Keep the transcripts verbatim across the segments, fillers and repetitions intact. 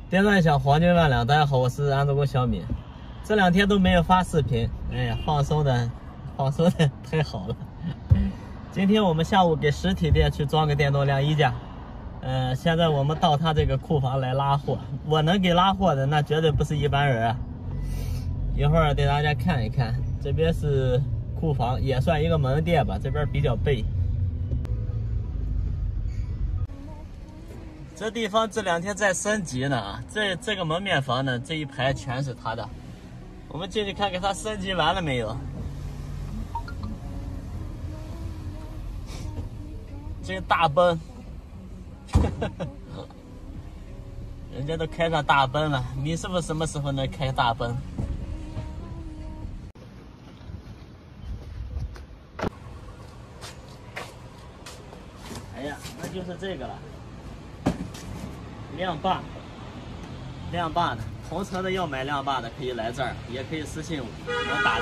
点赞一下黄金万两，大家好，我是安德工小米。这两天都没有发视频，哎呀，放松的，放松的太好了。今天我们下午给实体店去装个电动晾衣架，呃，现在我们到他这个库房来拉货。我能给拉货的，那绝对不是一般人啊。一会儿给大家看一看，这边是库房，也算一个门店吧，这边比较背。 这地方这两天在升级呢，这这个门面房呢，这一排全是他的。我们进去看看他升级完了没有。这个大奔，人家都开上大奔了，米师傅什么时候能开大奔？哎呀，那就是这个了。 亮霸，亮霸的，同城的要买亮霸的可以来这儿，也可以私信我，能打折。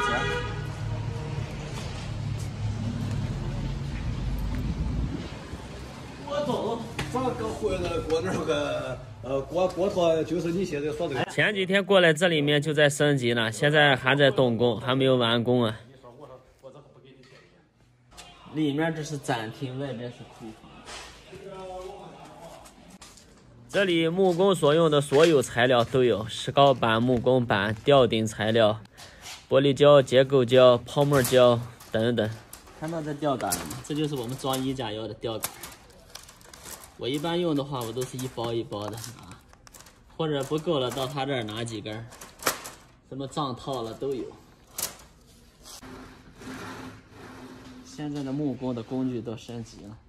我懂，上个回来过那个呃过过头，就是你现在说的。 前几天过来这里面就在升级呢，现在还在动工，还没有完工啊。里面这是展厅，外面是库房。 这里木工所用的所有材料都有：石膏板、木工板、吊顶材料、玻璃胶、结构胶、泡沫胶等等。看到这吊杆了吗？这就是我们装衣架要的吊杆。我一般用的话，我都是一包一包的啊，或者不够了到他这儿拿几根，什么帐套了都有。现在的木工的工具都升级了。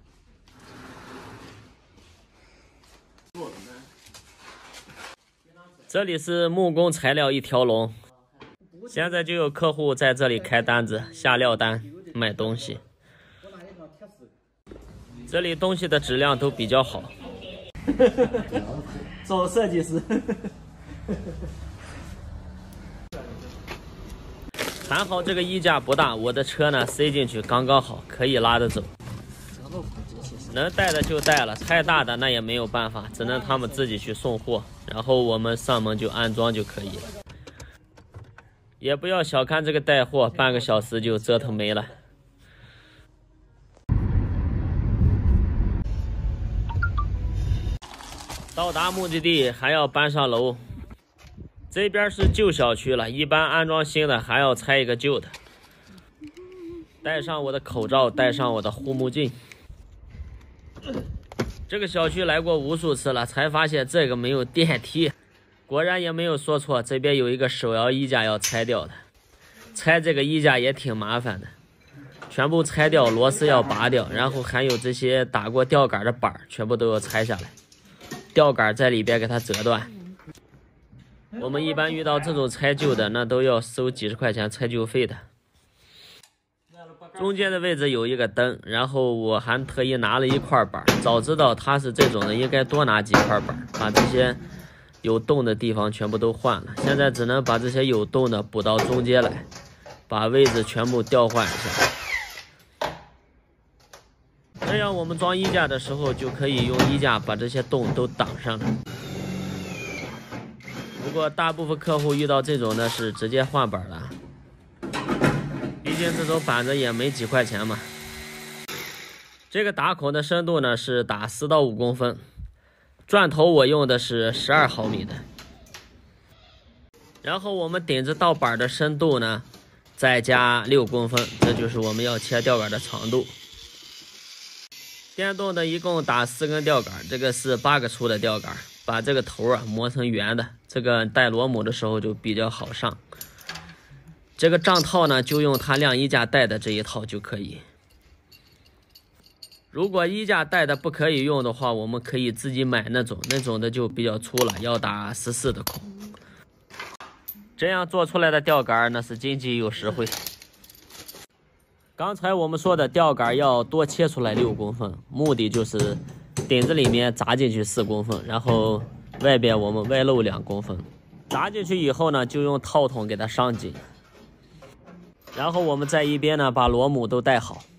这里是木工材料一条龙，现在就有客户在这里开单子、下料单、卖东西。这里东西的质量都比较好。找设计师。还好这个衣架不大，我的车呢塞进去刚刚好，可以拉着走。 能带的就带了，太大的那也没有办法，只能他们自己去送货，然后我们上门就安装就可以了。也不要小看这个带货，半个小时就折腾没了。到达目的地还要搬上楼，这边是旧小区了，一般安装新的还要拆一个旧的。戴上我的口罩，戴上我的护目镜。 这个小区来过无数次了，才发现这个没有电梯。果然也没有说错，这边有一个手摇衣架要拆掉的。拆这个衣架也挺麻烦的，全部拆掉，螺丝要拔掉，然后还有这些打过吊杆的板全部都要拆下来，吊杆在里边给它折断。我们一般遇到这种拆旧的，那都要收几十块钱拆旧费的。 中间的位置有一个灯，然后我还特意拿了一块板，早知道它是这种的，应该多拿几块板，把这些有洞的地方全部都换了。现在只能把这些有洞的补到中间来，把位置全部调换一下。这样我们装衣架的时候就可以用衣架把这些洞都挡上了。不过大部分客户遇到这种呢是直接换板了。 毕竟这种板子也没几块钱嘛。这个打孔的深度呢是打四到五公分，钻头我用的是十二毫米的。然后我们顶着到板的深度呢，再加六公分，这就是我们要切吊杆的长度。电动的一共打四根吊杆，这个是八个粗的吊杆，把这个头啊磨成圆的，这个带螺母的时候就比较好上。 这个帐套呢，就用它晾衣架带的这一套就可以。如果衣架带的不可以用的话，我们可以自己买那种，那种的就比较粗了，要打十四的孔。这样做出来的吊杆那是经济又实惠。刚才我们说的吊杆要多切出来六公分，目的就是顶子里面扎进去四公分，然后外边我们外露两公分。扎进去以后呢，就用套筒给它上紧。 然后我们在一边呢，把螺母都带好。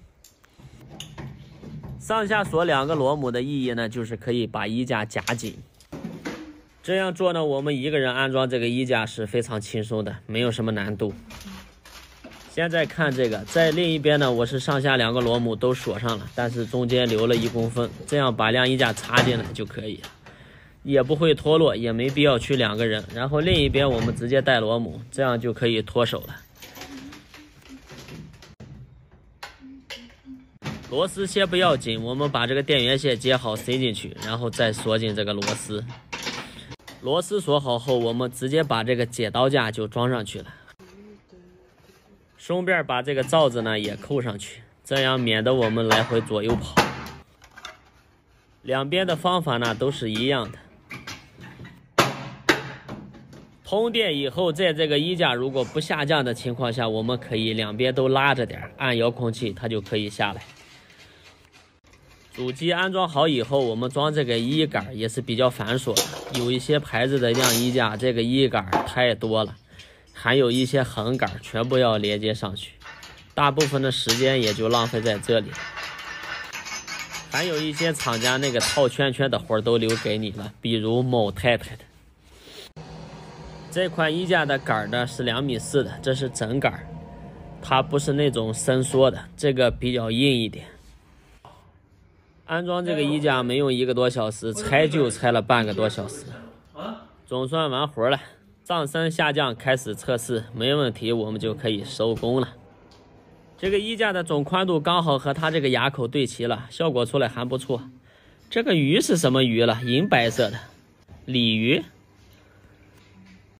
上下锁两个螺母的意义呢，就是可以把衣架夹紧。 这样做呢，我们一个人安装这个衣架是非常轻松的，没有什么难度。现在看这个，在另一边呢，我是上下两个螺母都锁上了，但是中间留了一公分，这样把晾衣架插进来就可以了，也不会脱落，也没必要去两个人。然后另一边我们直接带螺母，这样就可以脱手了。螺丝先不要紧，我们把这个电源线接好塞进去，然后再锁紧这个螺丝。螺丝锁好后，我们直接把这个剪刀架就装上去了。顺便把这个罩子呢也扣上去，这样免得我们来回左右跑。两边的方法呢都是一样的。通电以后，在这个衣架如果不下降的情况下，我们可以两边都拉着点，按遥控器它就可以下来。主机安装好以后，我们装这个衣杆也是比较繁琐的，有一些牌子的晾衣架这个衣杆太多了，还有一些横杆全部要连接上去，大部分的时间也就浪费在这里了。还有一些厂家那个套圈圈的活都留给你了，比如某太太的。这款衣架的杆呢是两米四的，这是整杆，它不是那种伸缩的，这个比较硬一点。安装这个衣架没用一个多小时，拆就拆了半个多小时，总算完活了。上升下降开始测试，没问题，我们就可以收工了。这个衣架的总宽度刚好和它这个牙口对齐了，效果出来还不错。这个鱼是什么鱼了？银白色的，鲤鱼。